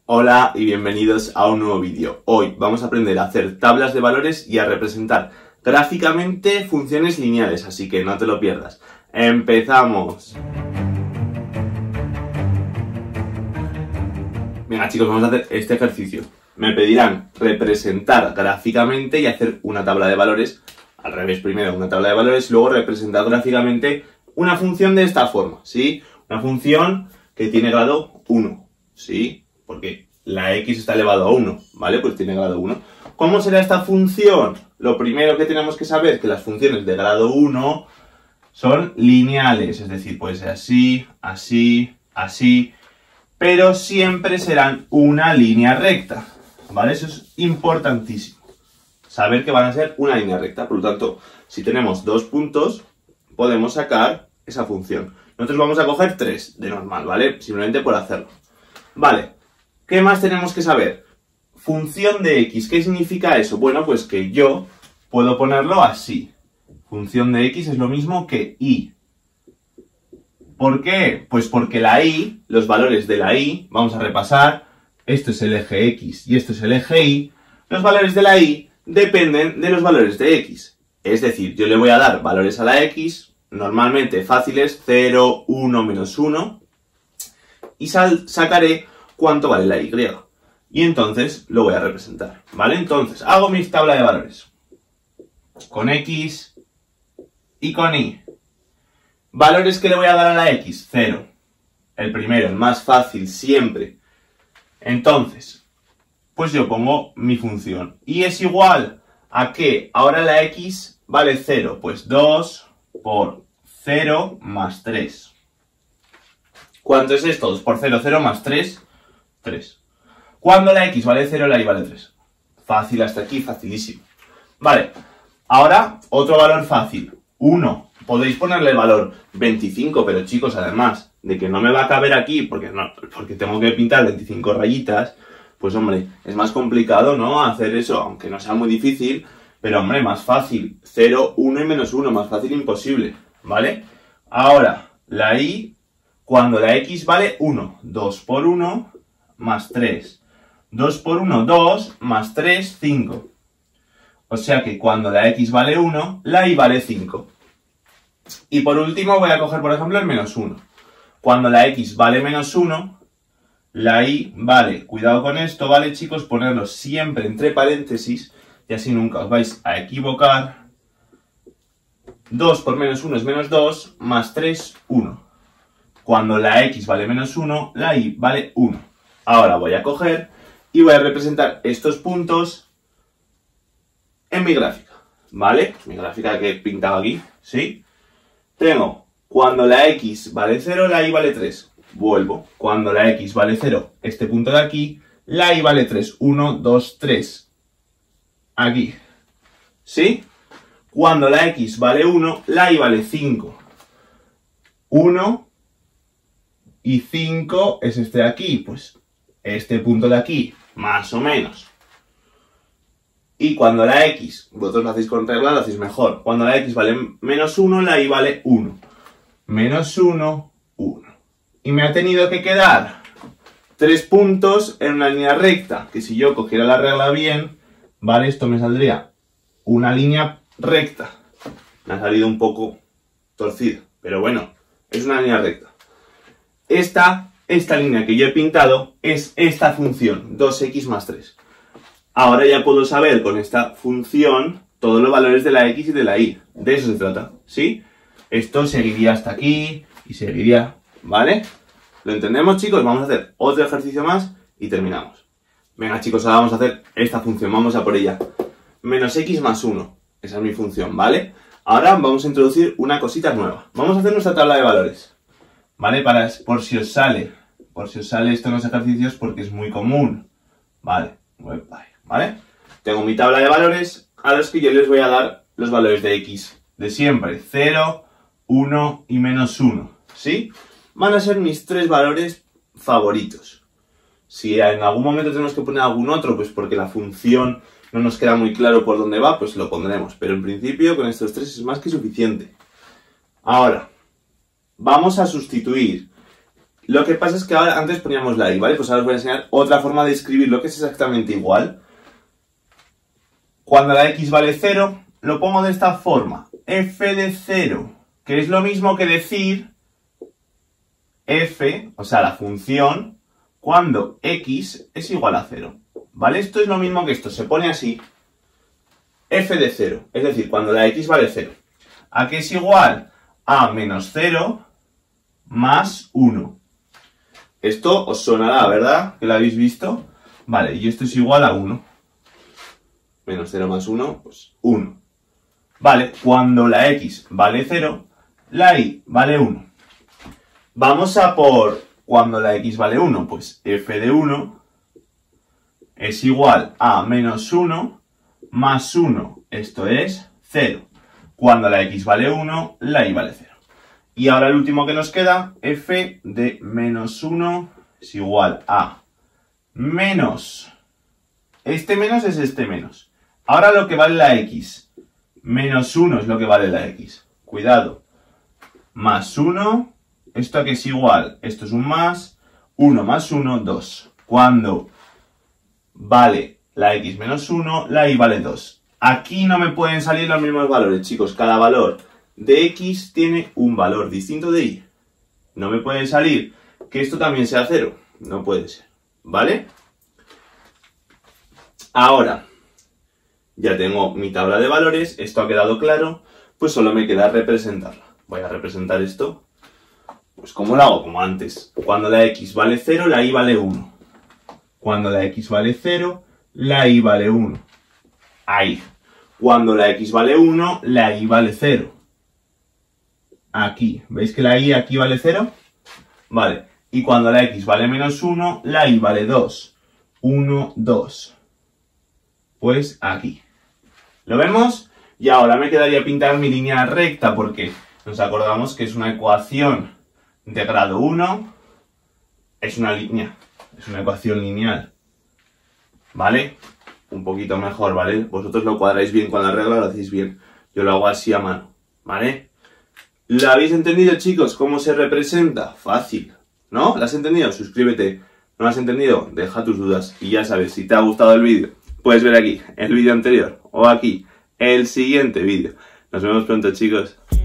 Hola y bienvenidos a un nuevo vídeo. Hoy vamos a aprender a hacer tablas de valores y a representar gráficamente funciones lineales, así que no te lo pierdas. ¡Empezamos! Venga chicos, vamos a hacer este ejercicio. Me pedirán representar gráficamente y hacer una tabla de valores. Al revés, primero una tabla de valores, luego representar gráficamente una función de esta forma, ¿sí? Una función que tiene grado 1, ¿sí? Porque la x está elevado a 1, ¿vale? Pues tiene grado 1. ¿Cómo será esta función? Lo primero que tenemos que saber es que las funciones de grado 1 son lineales, es decir, puede ser así, así, así, pero siempre serán una línea recta, ¿vale? Eso es importantísimo, saber que van a ser una línea recta. Por lo tanto, si tenemos dos puntos, podemos sacar esa función. Nosotros vamos a coger 3 de normal, ¿vale? Simplemente por hacerlo. Vale, ¿qué más tenemos que saber? Función de x, ¿qué significa eso? Bueno, pues que yo puedo ponerlo así. Función de x es lo mismo que y. ¿Por qué? Pues porque la y, los valores de la y, vamos a repasar, esto es el eje x y esto es el eje y, los valores de la y dependen de los valores de x. Es decir, yo le voy a dar valores a la x, normalmente fáciles, 0, 1, menos 1, y sacaré cuánto vale la y. Y entonces lo voy a representar, ¿vale? Entonces, hago mi tabla de valores. Con x y con y. Valores que le voy a dar a la x, 0. El primero, el más fácil siempre. Entonces, pues yo pongo mi función. Y es igual a que ahora la x vale 0. Pues 2 por 0 más 3. ¿Cuánto es esto? 2 por 0, 0 más 3, 3. Cuando la x vale 0, la y vale 3. Fácil hasta aquí, facilísimo. Vale, ahora otro valor fácil, 1. Podéis ponerle el valor 25, pero chicos, además de que no me va a caber aquí, porque tengo que pintar 25 rayitas, pues hombre, es más complicado, ¿no? Hacer eso, aunque no sea muy difícil, pero hombre, más fácil, 0, 1 y menos 1, más fácil imposible, ¿vale? Ahora, la y, cuando la x vale 1, 2 por 1 más 3. 2 por 1, 2, más 3, 5. O sea que cuando la x vale 1, la y vale 5. Y por último voy a coger, por ejemplo, el menos 1. Cuando la x vale menos 1, la y vale, cuidado con esto, ¿vale, chicos? Ponerlo siempre entre paréntesis y así nunca os vais a equivocar. 2 por menos 1 es menos 2, más 3, 1. Cuando la x vale menos 1, la y vale 1. Ahora voy a coger y voy a representar estos puntos en mi gráfica, ¿vale? Mi gráfica que he pintado aquí, ¿sí? Tengo, cuando la x vale 0, la y vale 3. Vuelvo. Cuando la x vale 0, este punto de aquí, la y vale 3. 1, 2, 3. Aquí. ¿Sí? Cuando la x vale 1, la y vale 5. 1 y 5 es este de aquí. Pues este punto de aquí, más o menos. Y cuando la x, vosotros lo hacéis con regla, lo hacéis mejor. Cuando la x vale menos 1, la y vale 1. Menos 1, 1. Y me ha tenido que quedar 3 puntos en una línea recta. Que si yo cogiera la regla bien, ¿vale? Esto me saldría una línea recta. Me ha salido un poco torcida, pero bueno, es una línea recta. Esta línea que yo he pintado es esta función, 2x más 3. Ahora ya puedo saber con esta función todos los valores de la x y de la y. De eso se trata, ¿sí? Esto seguiría hasta aquí y seguiría, ¿vale? ¿Lo entendemos, chicos? Vamos a hacer otro ejercicio más y terminamos. Venga, chicos, ahora vamos a hacer esta función. Vamos a por ella. Menos x más 1. Esa es mi función, ¿vale? Ahora vamos a introducir una cosita nueva. Vamos a hacer nuestra tabla de valores, ¿vale? Por si os sale esto en los ejercicios porque es muy común, ¿vale? ¿Vale? Tengo mi tabla de valores a los que yo les voy a dar los valores de x de siempre. 0, 1 y menos 1. ¿Sí? Van a ser mis 3 valores favoritos. Si en algún momento tenemos que poner algún otro, pues porque la función no nos queda muy claro por dónde va, pues lo pondremos. Pero en principio con estos 3 es más que suficiente. Ahora, vamos a sustituir Lo que pasa es que ahora antes poníamos la y, ¿vale? Pues ahora os voy a enseñar otra forma de escribir lo que es exactamente igual. Cuando la x vale 0, lo pongo de esta forma. F de 0, que es lo mismo que decir f, o sea, la función, cuando x es igual a 0. ¿Vale? Esto es lo mismo que esto, se pone así. F de 0, es decir, cuando la x vale 0. ¿A qué es igual? A menos 0 más 1. Esto os sonará, ¿verdad? Que lo habéis visto. Vale, y esto es igual a 1. Menos 0 más 1, pues 1. Vale, cuando la x vale 0, la y vale 1. Vamos a por cuando la x vale 1, pues f de 1 es igual a menos 1 más 1, esto es 0. Cuando la x vale 1, la y vale 0. Y ahora el último que nos queda, f de menos 1 es igual a menos. Este menos es este menos. Ahora lo que vale la x. Menos 1 es lo que vale la x. Cuidado. Más 1. Esto aquí es igual. Esto es un más. 1 más 1, 2. Cuando vale la x menos 1, la y vale 2. Aquí no me pueden salir los mismos valores, chicos. Cada valor de x tiene un valor distinto de y. No me puede salir que esto también sea 0. No puede ser. ¿Vale? Ahora, ya tengo mi tabla de valores. Esto ha quedado claro. Pues solo me queda representarla. Voy a representar esto. Pues ¿cómo lo hago? Como antes. Cuando la x vale 0, la y vale 1. Cuando la x vale 0, la y vale 1. Ahí. Cuando la x vale 1, la y vale 0. Aquí. ¿Veis que la y aquí vale 0? Vale. Y cuando la x vale menos 1, la y vale 2. 1, 2. Pues aquí. ¿Lo vemos? Y ahora me quedaría pintar mi línea recta porque nos acordamos que es una ecuación de grado 1. Es una línea. Es una ecuación lineal. ¿Vale? Un poquito mejor, ¿vale? Vosotros lo cuadráis bien con la regla, lo hacéis bien. Yo lo hago así a mano, ¿vale? ¿Lo habéis entendido, chicos? ¿Cómo se representa? Fácil, ¿no? ¿Lo has entendido? Suscríbete. ¿No lo has entendido? Deja tus dudas. Y ya sabes, si te ha gustado el vídeo, puedes ver aquí el vídeo anterior o aquí el siguiente vídeo. Nos vemos pronto, chicos.